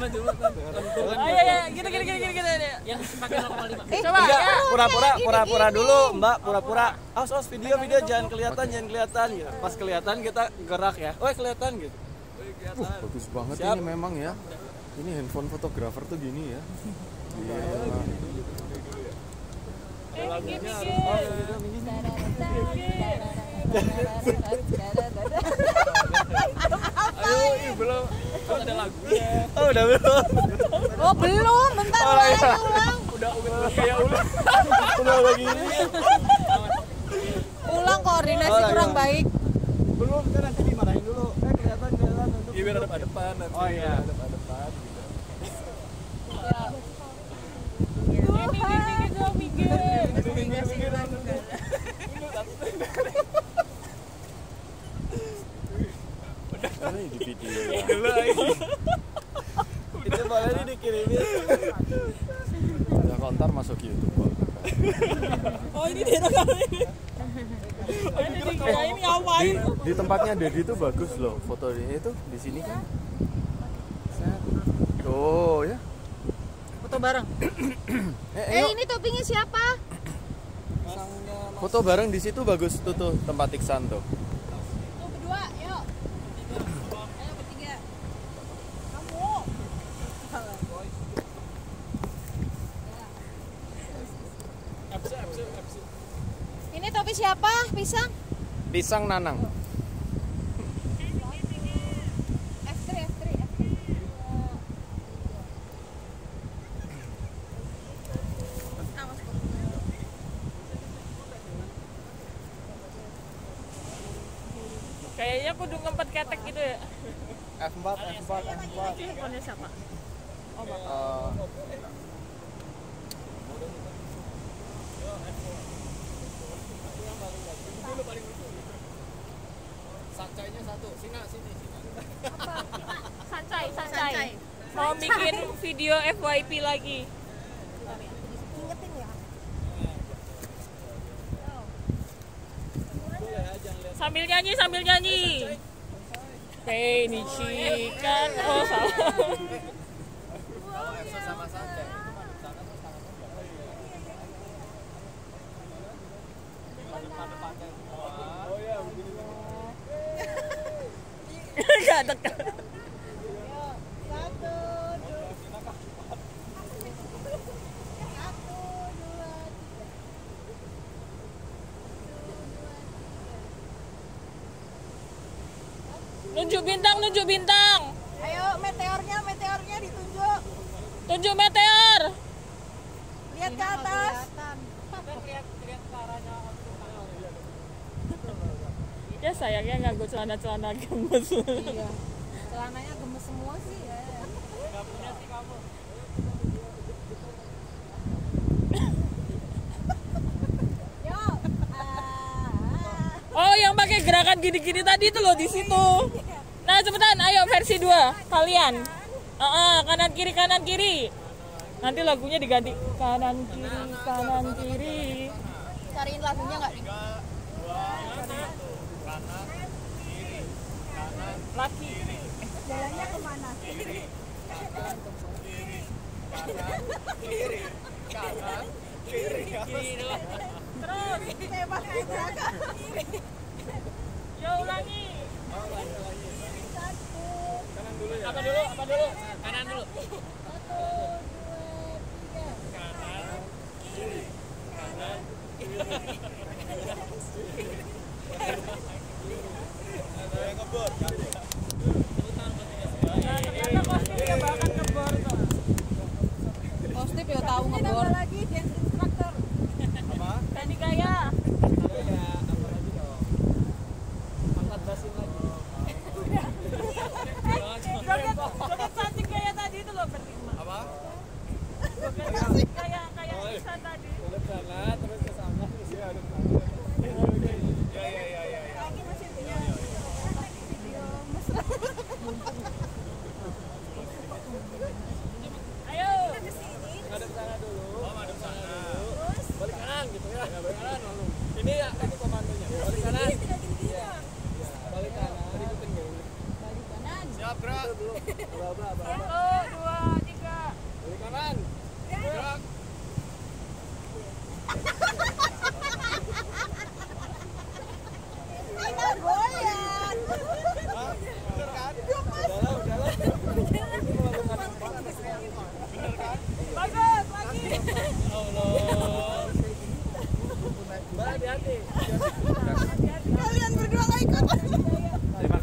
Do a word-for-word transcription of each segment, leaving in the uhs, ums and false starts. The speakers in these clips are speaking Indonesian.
maju maju. Ayo ya, gitu gitu gitu gitu gitu. Yang pakai nol koma lima. Eh, Coba enggak, ya. pura-pura pura-pura dulu, Mbak, pura-pura. Awas awas video video jangan kelihatan, jangan kelihatan gitu. Pas kelihatan kita gerak ya. Oh, kelihatan gitu. Uh, bagus banget. Siap. Ini memang ya. Ini handphone fotografer tuh gini ya. Iya. Eh, minggir minggir. Ayo, ih belum. Kan ada lagunya. Oh, udah belum. Oh, belum. Bentar Oh, lagi iya. ulang. Udah udah kayak ulang. Udah lagi. Ulang koordinasi Oh, iya. kurang baik. Belum kan nanti dimarahin dulu. Eh, kelihatan kelihatan untuk. Iya biar ada depan nanti. Oh iya. Ada depan gitu. Minggir minggir dong minggir. Minggir minggir. Ini di video ya. Itu boleh nih dikirimin. Ada kontar masuk YouTube kok. Oh ini direkam ini. Oh ini dikirain Di, ngapain? di tempatnya Dedi tuh bagus loh fotonya itu di sini kan. Tuh ya. Foto bareng. Eh, Eh, ayo. ini toppingnya siapa? Foto bareng di situ bagus tuh tuh tempat Iksan tuh. Tuh berdua, yuk. Ayo bertiga. Kamu. Ini topi siapa? Pisang? Pisang Nanang. F tiga, F tiga, F tiga. Awas kok. Kayaknya kudu ngempet ketek gitu ya. F empat, F empat, F empat. Handphonenya siapa? Oh, Bapak. Eh, Sancainya satu. Sina sini sini. Sancai, sancai. Sancai. Mau bikin video F Y P lagi. Ingetin ya. Sambil nyanyi, sambil nyanyi. Penisi kan. Oh, salah. Kalau Efsa sama Sancai. Oh ya, begini. Enggak dekat. Satu, dua. Satu, dua, tiga. Nunjuk bintang, nunjuk bintang. Ayo meteornya, meteornya ditunjuk. Tunjuk meteor. Lihat ke atas. Ya sayangnya nganggo celana-celana gemes. Iya. Celananya gemes semua sih ya. Enggak punya sih kamu. Yuk. Ah. Oh, yang pakai gerakan gini-gini tadi itu loh di situ. Nah, cepetan, ayo versi dua kalian. Heeh, kanan kiri kanan kiri. Nanti lagunya diganti kanan kiri kanan kiri. Cariin lagunya nggak? Laki. Jalannya kemana? Kiri doang. Terus, Bebas gebrakan. yo ulangi. Satu. Kanan dulu ya. Apa dulu? Apa dulu? Kanan dulu. Satu, dua, tiga. Kanan, kiri, kanan, ada yang ngebor kan? Nah, ternyata kostumnya bahkan ngebor tuh. Kostum ya tahu ngebor. Lagi dance instructor. Apa? Tadi kaya. Ada ya, apa lagi dong? Angkat basin lagi. Joget, joget cantik kayak tadi itu loh berlima. Apa? Joget cantik kayak kayak Iksan tadi. Ke sana, terus ke sana, terus ya ada. Ya ya ya ya. Lagi masih punya. Video mesra. Ayo. Ngadep sana dulu. Oh, ngadep sana. Terus balik kanan gitu ya. Ya, balik kanan lalu. Ini ya, ini komandonya. Balik kanan. Iya. Balik kanan. Ikutin dulu. Balik kanan. Siap, Bro. Dulu. Berapa, berapa? Satu, dua,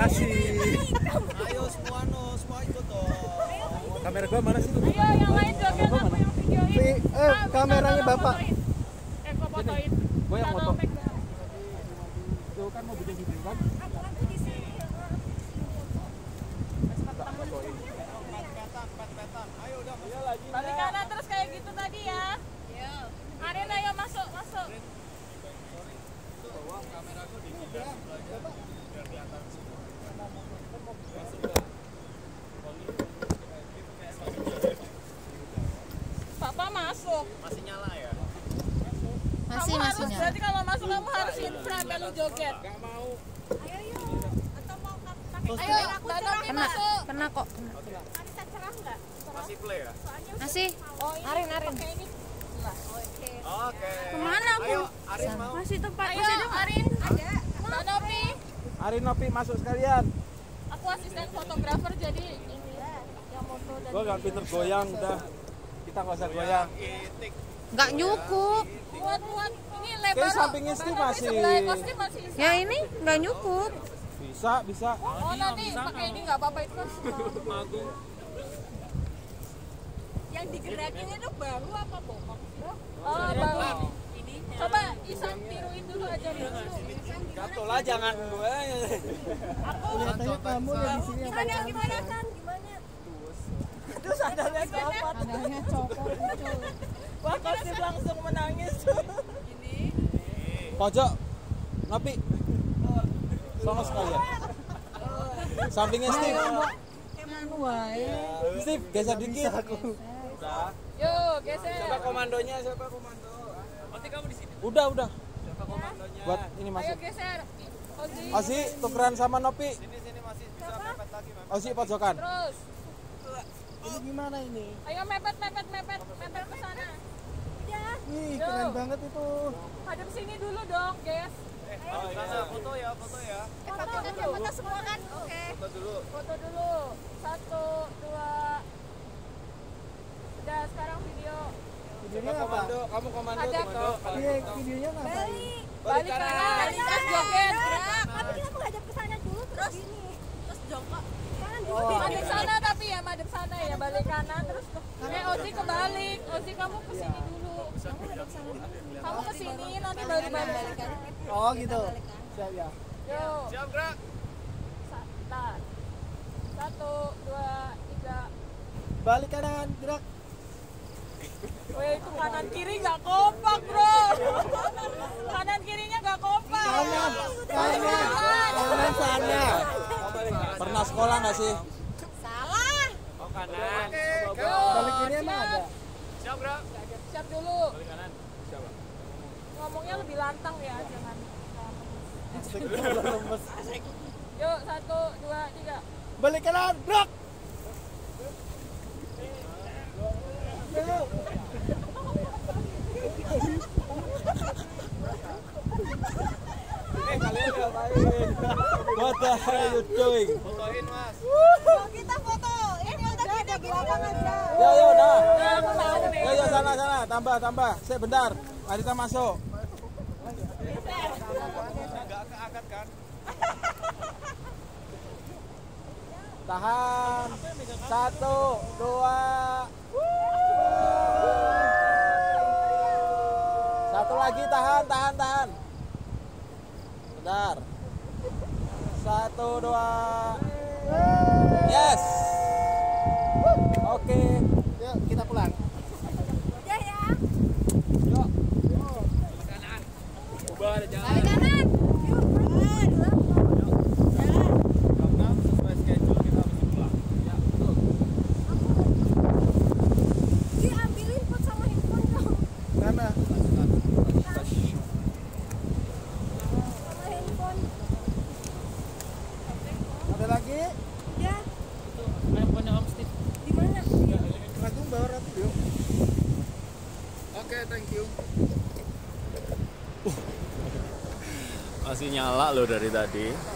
Makasih. Ayo semua no, semua ikut dong. Kamera gua mana sih? Ayo yang lain joget, aku yang videoin. Pi- eh, Ah, kameranya tolong Bapak. fotoin. Eh, kok fotoin? Gua yang Tolong foto. background. Itu kan mau bikin video kan? Balik kanan terus kayak gitu tadi ya. Arin ayo masuk, masuk. Papa masuk. Masih nyala ya? Masih Kamu masih harus, nyala. berarti kalau masuk kamu harus in front lu joget. Gak mau. Ayo, Danopi Kena, masuk. kena kok. Kena. Masih play ya? Masih. Oh, ini Arin, Arin. pakai ini. Oke. Kemana aku? Ayo, Arin mau. Masih tempat. Ayo, Masih ada. Arin. Ada. Danopi. Arin Nopi masuk sekalian. Aku asisten fotografer jadi ini yang foto dan Gua gak pinter goyang udah. Kita gak usah goyang. Itik. Nggak nyukup. buat buat ini lebar. Kayak sampingnya loh. Steve Tapi masih. sebelah kostum masih bisa. Ya ini nggak nyukup. Bisa, bisa. Oh nanti pakai ini nggak apa-apa itu. Yang digerakin itu baru apa bohong? Oh baru. Coba Isan tiruin dulu aja dulu. Gatel lah jangan gue. Aku Katanya kamu ya di sini. gimana gimana kan gimana? Itu sandalnya copot. Adanya copot lucu. Wah, Kosip langsung menangis. Pojok. Nopi. Sama sekalian. Sampingnya Steve. Emang wae. Steve, geser dikit. Yuk geser. Siapa komandonya? Siapa komando? Nanti kamu di sini. Udah, udah. Siapa komandonya? Buat ini Ayo masuk. geser. Ozi. Osi, tukeran sama Nopi. Sini sini masih bisa mepet lagi, Mas. Osi pojokan. Terus. Ini gimana ini? Ayo mepet mepet mepet mepet ke sana. Ya. Ih, Yo. keren banget itu. Hadap sini dulu dong, guys. Oh, iya. Foto ya, foto ya. Foto dulu. Foto semua kan? Oke. Foto dulu. Foto dulu. Satu, dua. Udah, sekarang video. Videonya Siapa apa? komando? Kamu komando, Ada. komando. Iya, videonya ngapain? Balik kanan. Terus joget. Gerak. Tapi kita menghadap ke sana dulu terus gini. Terus jongkok. Kanan dulu. Oh. Madep sana tapi ya, madep sana ya. Balik kanan terus. Eh, Ozi kebalik. Ozi kamu kesini dulu. Kamu kesini, nanti baru balik. Oh, gitu. Siap ya. Yuk. Siap, gerak. Sa- Satu, dua, tiga. Balik kanan, gerak. Weh, itu kanan kiri nggak kompak, bro. Kanan kirinya nggak kompak. Kanan, kanan, kanan sana. Pernah sekolah nggak sih? Salah. Oh, kanan. Oke, Balik kiri emang ada. siap, gerak. Siap dulu. Balik kanan. Siapa? Ngomongnya lebih lantang ya, jangan. Asik, lemes. Yuk, satu, dua, tiga. Balik kanan, gerak. Eh, kalian ngapain? What the hell you doing? Fotoin, Mas. Kita foto. Ini udah kita di belakang aja. Ya, ya, nah. Ya, aku tahu nih. Ya, ya, sana, sana. Tambah, tambah. Saya bentar. Adita masuk. Enggak keangkat kan? Tahan. Satu, dua. Satu lagi, tahan, tahan, tahan. Bentar. Satu, dua. Yes. Oke. Yuk, kita pulang. Udah ya. Yuk. Ubah ada jalan. Balik kanan. Yuk. Jalan. Karena sesuai schedule kita harus pulang. Ya, betul. Diambilin pot sama handphone dong. Mana? Sama handphone. Ada lagi? Ya. Handphone Om Steve. Di mana? Lagu bawa radio. Oke, thank you. Masih nyala loh dari tadi.